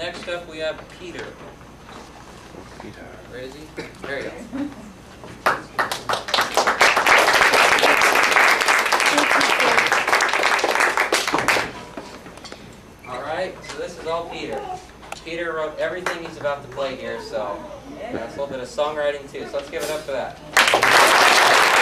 next up we have Peter. Peter. Where is he? There you go. Alright, so this is all Peter. Peter wrote everything he's about to play here, so that's a little bit of songwriting too. So let's give it up for that.